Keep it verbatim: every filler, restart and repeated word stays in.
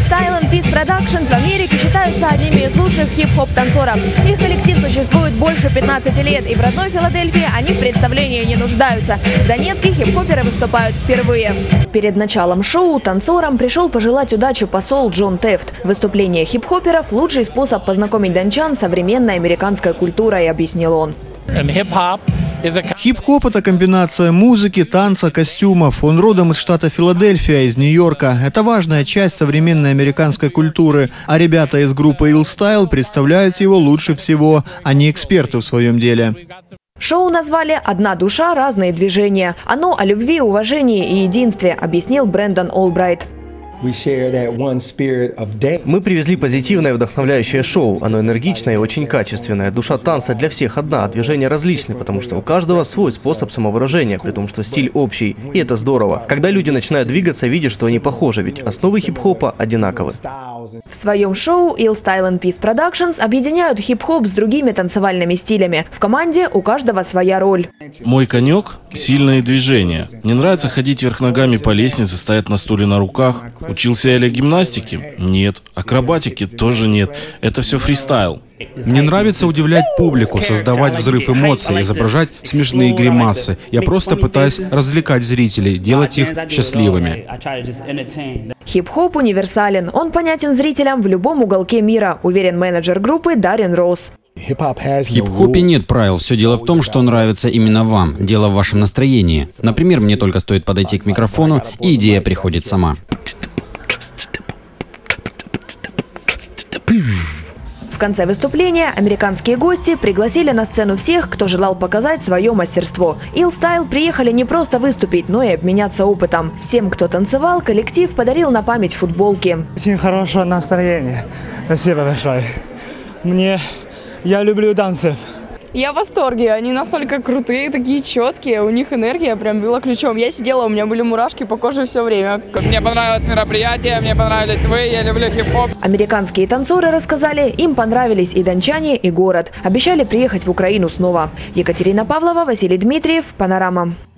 Style and Peace Productions в Америке считаются одними из лучших хип-хоп танцоров. Их коллектив существует больше пятнадцати лет, и в родной Филадельфии они в представлении не нуждаются. В Донецке хип-хоперы выступают впервые. Перед началом шоу танцорам пришел пожелать удачи посол Джон Тефт. Выступление хип-хоперов – лучший способ познакомить дончан с современной американской культурой, объяснил он. Хип-хоп – это комбинация музыки, танца, костюмов. Он родом из штата Филадельфия, из Нью-Йорка. Это важная часть современной американской культуры. А ребята из группы Ill Style представляют его лучше всего. Они эксперты в своем деле. Шоу назвали «Одна душа, разные движения». Оно о любви, уважении и единстве, объяснил Брэндон Олбрайт. Мы привезли позитивное вдохновляющее шоу. Оно энергичное и очень качественное. Душа танца для всех одна, а движения различны, потому что у каждого свой способ самовыражения, при том, что стиль общий. И это здорово. Когда люди начинают двигаться, видишь, что они похожи, ведь основы хип-хопа одинаковы. В своем шоу Ill Style and Peace Productions объединяют хип-хоп с другими танцевальными стилями. В команде у каждого своя роль. Мой конек – сильные движения. Мне нравится ходить вверх ногами по лестнице, стоять на стуле на руках. Учился я ли гимнастике? Нет. Акробатики тоже нет. Это все фристайл. Мне нравится удивлять публику, создавать взрыв эмоций, изображать смешные гримасы. Я просто пытаюсь развлекать зрителей, делать их счастливыми. Хип-хоп универсален. Он понятен зрителям в любом уголке мира, уверен менеджер группы Даррен Росс. В хип-хопе нет правил. Все дело в том, что нравится именно вам. Дело в вашем настроении. Например, мне только стоит подойти к микрофону, и идея приходит сама. В конце выступления американские гости пригласили на сцену всех, кто желал показать свое мастерство. Ill Style приехали не просто выступить, но и обменяться опытом. Всем, кто танцевал, коллектив подарил на память футболки. Очень хорошее настроение. Спасибо большое. Мне... Я люблю танцев. Я в восторге, они настолько крутые, такие четкие, у них энергия прям била ключом. Я сидела, у меня были мурашки по коже все время. Мне понравилось мероприятие, мне понравились вы, я люблю хип-хоп. Американские танцоры рассказали, им понравились и дончане, и город. Обещали приехать в Украину снова. Екатерина Павлова, Василий Дмитриев, Панорама.